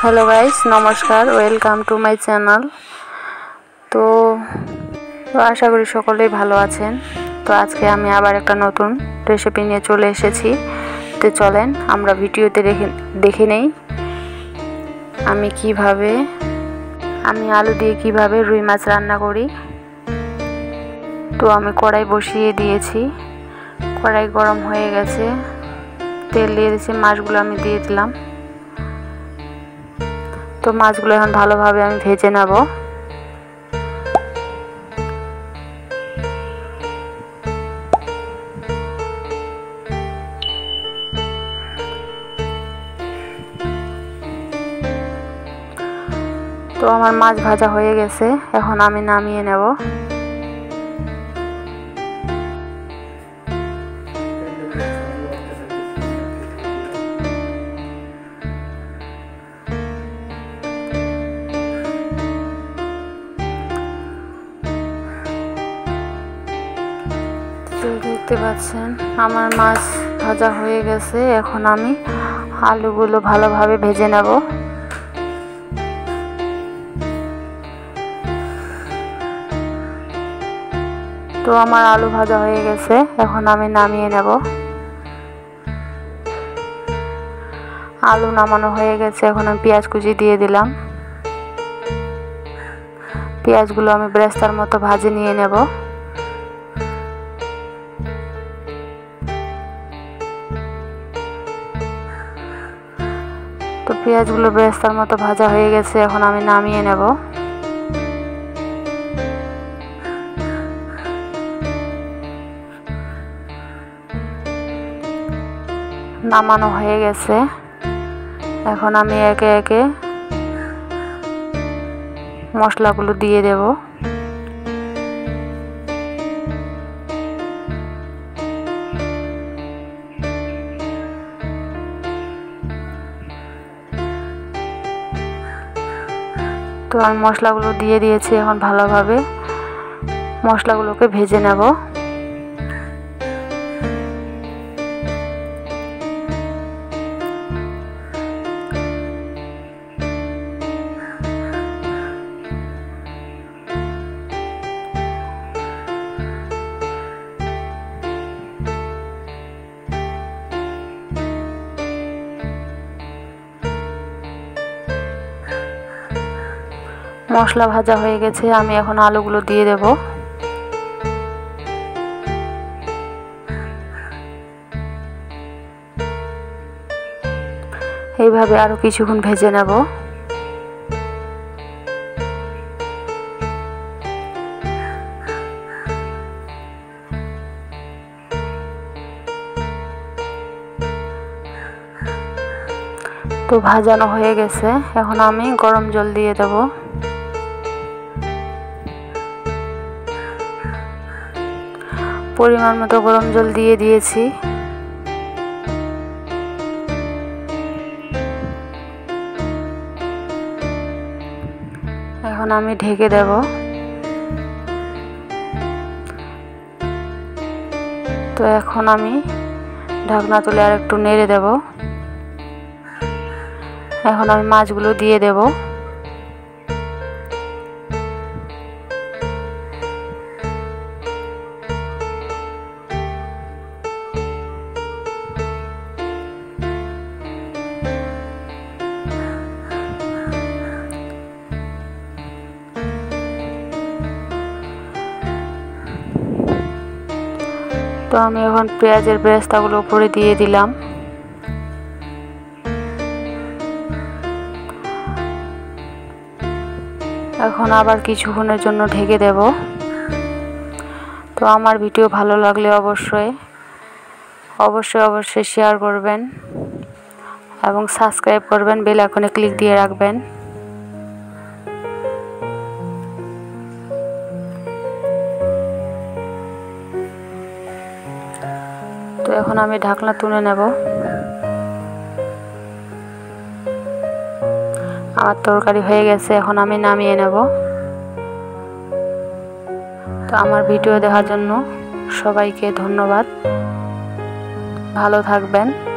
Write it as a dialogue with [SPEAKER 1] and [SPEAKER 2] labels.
[SPEAKER 1] Hello guys, নমস্কার, welcome to my channel. তো আশা করি সকলেই ভালো আছেন। তো আজকে আমি আবার একটা নতুন রেসিপি নিয়ে চলে এসেছি। তো চলেন আমরা ভিডিওতে দেখে নেই আমি আলু দিয়ে কিভাবে রুই মাছ রান্না করি। তো আমি কড়াই বসিয়ে দিয়েছি, কড়াই গরম হয়ে গেছে, তেল দিয়ে দিয়েছি, মাছগুলো আমি দিয়ে দিলাম। তো মাছগুলো এখন ভালোভাবে আমি ভেজে নেব। তো আমার মাছ ভাজা হয়ে গেছে, এখন আমি নামিয়ে নেব। দেখতে পাচ্ছেন আমার মাছ ভাজা হয়ে গেছে, এখন আমি আলুগুলো ভালোভাবে ভেজে নেব। তো আমার আলু ভাজা হয়ে গেছে, এখন আমি নামিয়ে নেব। আলু নামানো হয়ে গেছে, এখন আমি পেঁয়াজ কুচি দিয়ে দিলাম। পেঁয়াজগুলো আমি বেরেস্তার মতো ভাজে নিয়ে নেব। তো পেঁয়াজগুলো বেরেস্তার মতো ভাজা হয়ে গেছে, এখন আমি নামিয়ে নেব। নামানো হয়ে গেছে, এখন আমি একে একে মশলাগুলো দিয়ে দেব। তো আমি মশলাগুলো দিয়ে দিয়েছি, এখন ভালোভাবে মশলাগুলোকে ভেজে নেব। মশলা ভাজা হয়ে গেছে, আমি এখন আলুগুলো দিয়ে দেব। এইভাবে আরো কিছুক্ষণ ভেজে নেব। তো ভাজানো হয়ে গেছে, এখন আমি গরম জল দিয়ে দেব। পরিমাণ মতো গরম জল দিয়ে দিয়েছি। এখন আমি ঢেকে দেব। তো এখন আমি ঢাকনা তুলে আর একটু নেড়ে দেব। এখন আমি মাছগুলো দিয়ে দেব। তো আমি এখন পেঁয়াজের বেরেস্তাগুলো উপরে দিয়ে দিলাম। এখন আবার কিছুক্ষণের জন্য ঢেকে দেব। তো আমার ভিডিও ভালো লাগলে অবশ্যই শেয়ার করবেন এবং সাবস্ক্রাইব করবেন, বেল আইকনে ক্লিক দিয়ে রাখবেন। তো এখন আমি ঢাকনা তুলে নেব। আমার তরকারি হয়ে গেছে, এখন আমি নামিয়ে নেব। তো আমার ভিডিও দেখার জন্য সবাইকে ধন্যবাদ। ভালো থাকবেন।